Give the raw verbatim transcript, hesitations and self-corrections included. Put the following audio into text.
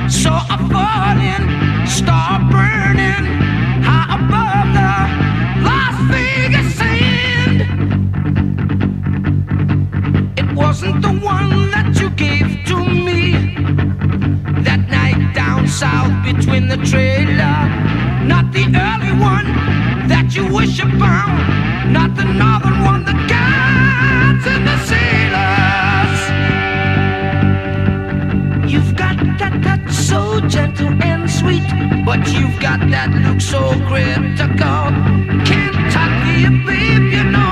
So I fall in, start burning high above the Las Vegas sand. It wasn't the one that you gave to me that night down south between the trailer. Not the early one that you wish upon, not the northern one, the guides and the sailors. You've got that touch so gentle and sweet, but you've got that look so critical. Kentucky, babe, you know